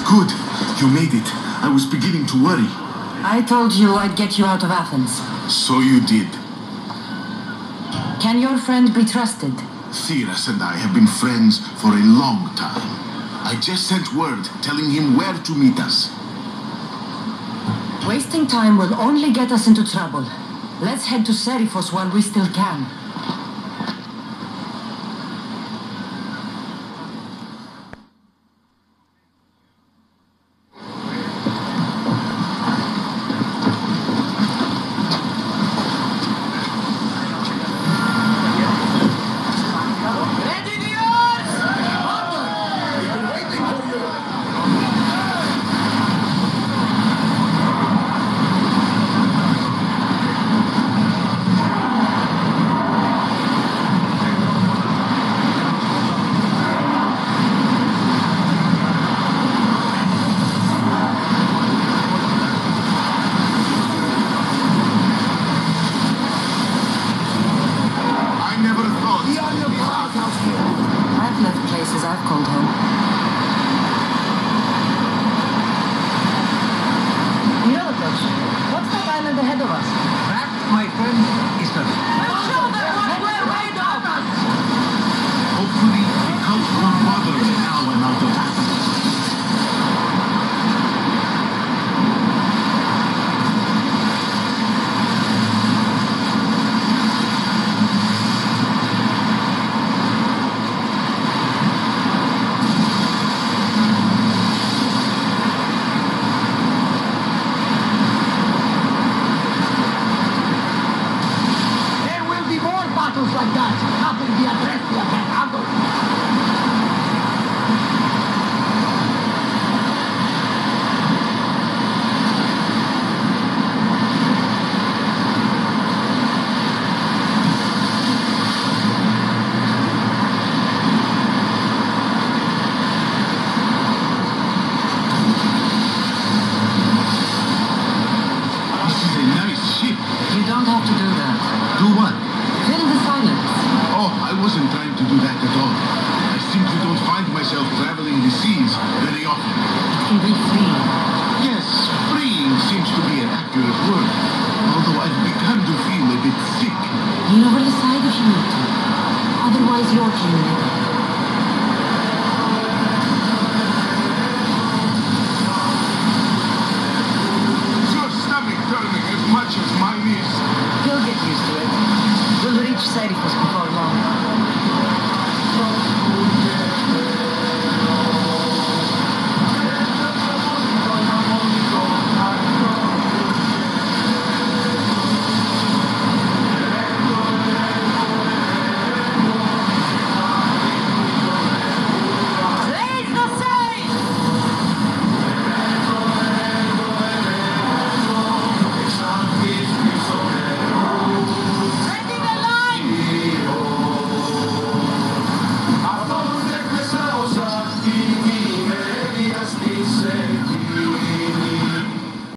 Good. You made it. I was beginning to worry. I told you I'd get you out of Athens. So you did. Can your friend be trusted? Theras and I have been friends for a long time. I just sent word telling him where to meet us. Wasting time will only get us into trouble. Let's head to Seriphos while we still can. I've left places I've called home. Neurotouch, what's that island ahead of us? That, my friend, is the... Hopefully, the cult won't bother me now I'm out of Athens. Like that, nothing the address the attack. This is a nice ship. You don't have to do that. Do what? Fill the silence. Oh, I wasn't trying to do that at all. I simply don't find myself traveling the seas very often. It can be freeing. Yes, freeing seems to be an accurate word. Although I've begun to feel a bit sick. You never listen.